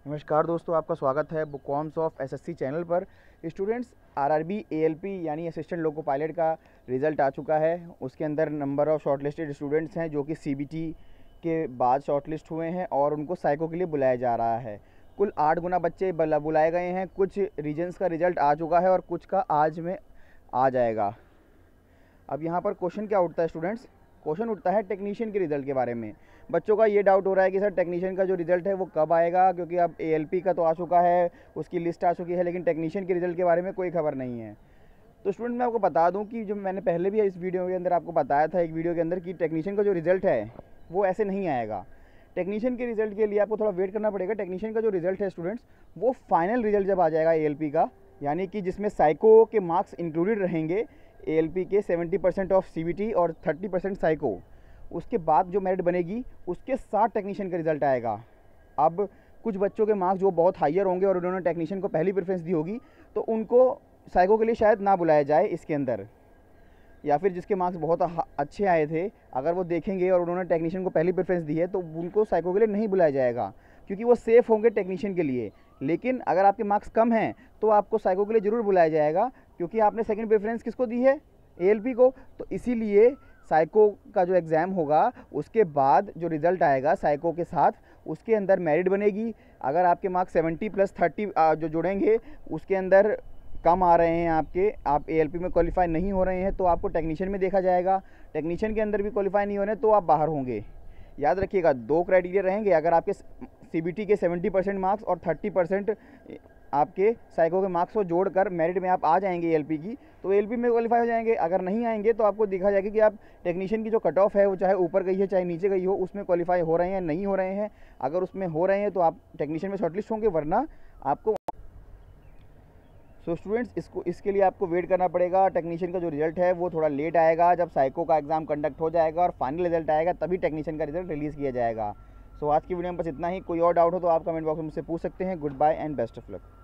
नमस्कार दोस्तों, आपका स्वागत है बुकॉम्स ऑफ एसएससी चैनल पर। स्टूडेंट्स, आरआरबी एएलपी यानी असिस्टेंट लोको पायलट का रिज़ल्ट आ चुका है। उसके अंदर नंबर ऑफ़ शॉर्टलिस्टेड स्टूडेंट्स हैं जो कि सीबीटी के बाद शॉर्टलिस्ट हुए हैं और उनको साइको के लिए बुलाया जा रहा है। कुल 8 गुना बच्चे बुलाए गए हैं। कुछ रीजन्स का रिज़ल्ट आ चुका है और कुछ का आज में आ जाएगा। अब यहाँ पर क्वेश्चन क्या उठता है स्टूडेंट्स? क्वेश्चन उठता है टेक्नीशियन के रिज़ल्ट के बारे में। बच्चों का ये डाउट हो रहा है कि सर टेक्नीशियन का जो रिज़ल्ट है वो कब आएगा, क्योंकि अब एएलपी का तो आ चुका है, उसकी लिस्ट आ चुकी है, लेकिन टेक्नीशियन के रिज़ल्ट के बारे में कोई खबर नहीं है। तो स्टूडेंट, मैं आपको बता दूं कि जो मैंने पहले भी इस वीडियो के अंदर आपको बताया था, एक वीडियो के अंदर, कि टेक्नीशियन का जो रिज़ल्ट है वो ऐसे नहीं आएगा। टेक्नीशियन के रिज़ल्ट के लिए आपको थोड़ा वेट करना पड़ेगा। टेक्नीशियन का जो रिज़ल्ट है स्टूडेंट्स, वो फाइनल रिज़ल्ट जब आ जाएगा एएलपी का, यानी कि जिसमें साइको के मार्क्स इंक्लूडेड रहेंगे, एएलपी के 70% ऑफ सीबीटी और 30% साइको, उसके बाद जो मेरिट बनेगी उसके साथ टेक्नीशियन का रिज़ल्ट आएगा। अब कुछ बच्चों के मार्क्स जो बहुत हायर होंगे और उन्होंने टेक्नीशियन को पहली प्रेफरेंस दी होगी, तो उनको साइको के लिए शायद ना बुलाया जाए इसके अंदर, या फिर जिसके मार्क्स बहुत अच्छे आए थे, अगर वो देखेंगे और उन्होंने टेक्नीशियन को पहली प्रेफरेंस दी है तो उनको साइको के लिए नहीं बुलाया जाएगा, क्योंकि वो सेफ़ होंगे टेक्नीशियन के लिए। लेकिन अगर आपके मार्क्स कम हैं तो आपको साइको के लिए ज़रूर बुलाया जाएगा, क्योंकि आपने सेकंड प्रेफरेंस किसको दी है? एएलपी को। तो इसीलिए साइको का जो एग्ज़ाम होगा उसके बाद जो रिज़ल्ट आएगा साइको के साथ, उसके अंदर मेरिट बनेगी। अगर आपके मार्क्स 70 + 30 जो जुड़ेंगे, उसके अंदर कम आ रहे हैं आपके, आप एएलपी में क्वालिफाई नहीं हो रहे हैं, तो आपको टेक्नीशियन में देखा जाएगा। टेक्नीशियन के अंदर भी क्वालिफाई नहीं हो रहे तो आप बाहर होंगे। याद रखिएगा, 2 क्राइटेरिया रहेंगे। अगर आपके सीबीटी के 70% मार्क्स और 30% आपके साइको के मार्क्स को जोड़कर मेरिट में आप आ जाएंगे एएलपी की, तो एएलपी में क्वालिफाई हो जाएंगे। अगर नहीं आएंगे तो आपको देखा जाएगा कि आप टेक्नीशियन की जो कट ऑफ है वो चाहे ऊपर गई है चाहे नीचे गई हो, उसमें क्वालिफाई हो रहे हैं नहीं हो रहे हैं। अगर उसमें हो रहे हैं तो आप टेक्नीशियन में शॉर्टलिस्ट होंगे, वरना आपको। स्टूडेंट्स, इसके लिए आपको वेट करना पड़ेगा। टेक्नीशियन का जो रिज़ल्ट है वो थोड़ा लेट आएगा। जब साइको का एग्ज़ाम कंडक्ट हो जाएगा और फाइनल रिज़ल्ट आएगा तभी टेक्नीशियन का रिज़ल्ट रिलीज़ किया जाएगा। आज की वीडियो में बस इतना ही। कोई और डाउट हो तो आप कमेंट बॉक्स में मुझसे पूछ सकते हैं। Good bye and best of luck.